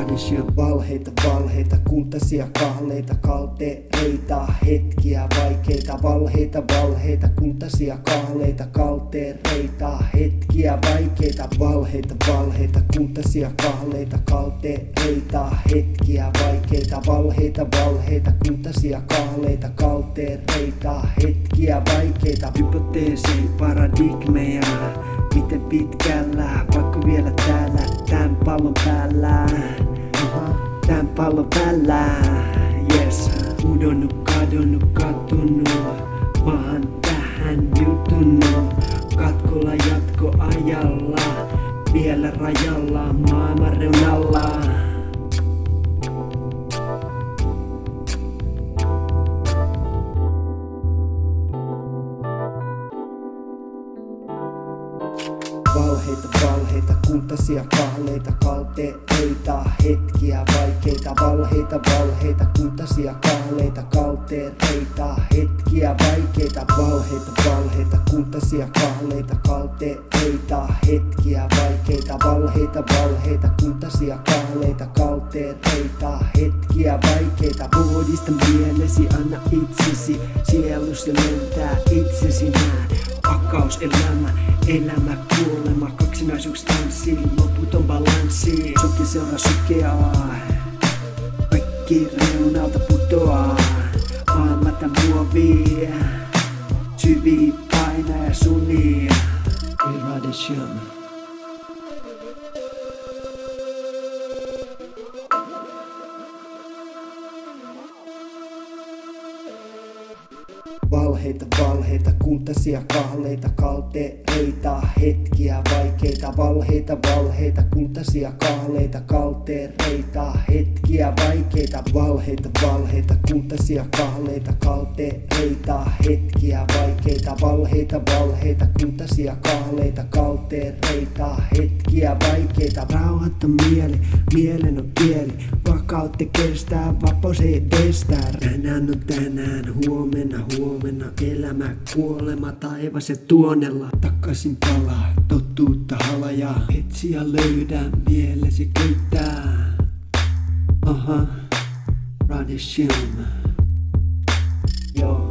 Valheita, valheita, kultaisia kahleita, kaltereita, hetkiä vaikeita. Valheita, valheita, kultaisia kahleita, kaltereita, hetkiä vaikeita. Valheita, valheita, kultaisia kahleita, kaltereita, hetkiä vaikeita. Valheita, valheita, kultaisia kahleita, kaltereita, hetkiä vaikeita. Hypoteesi, paradigmeja, miten pitkällä, vaikka vielä täällä, tän pallon päällä. Tän pallon päällä, yes. Udonnut, kadonnut, katunut, maahan tähän jutunut. Katkolla jatkoajalla, vielä rajalla, maailman reunalla. Valheita, valheita, kultaisia kahleita, kaltereita, hetkiä vaikeita. Valheita, valheita, kultaisia kahleita, kaltereita, hetkiä vaikeita. Valheita, valheita, kultaisia kahleita, kaltereita, hetkiä vaikeita. Valheita, valheita, kultaisia kahleita, kaltereita, hetkiä vaikeita. Puhdista mielesi, anna itsesi, sielusi lentää itsesi näin. Pakkaus, elämä, kuolema, kaksinaisuus tanssii, loputon balanssi. Soki seuraa sukeaa, kaikki reunalta putoaa. Maailmata muovia, syvii painaa ja sunii. Irradiation. Valheita, valheita, kultaisia kahleita, kaltereita, hetkiä vaikeita. Valheita, valheita, kultaisia kahleita, kaltereita, hetkiä vaikeita. Valheita, valheita, kultaisia kahleita, kaltereita, hetkiä vaikeita. Valheita, valheita, kultaisia kahleita, kaltereita, hetkiä vaikeita. Rauhatta mieli, mielen on kieli, vakautta kestää, vapaus ei estää. Tänään on tänään, huomenna, huomenna, elämä, kuolema, taivas ja tuonella. Takaisin palaa, totuutta halajaa, etsi ja löydä, mielesi köyttää. Aha, Radiation. Joo.